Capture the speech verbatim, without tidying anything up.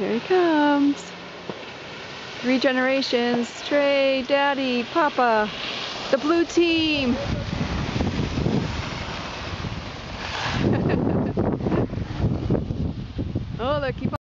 Here he comes. Three generations. Trey, Daddy, Papa. The blue team. Oh, look, keep on.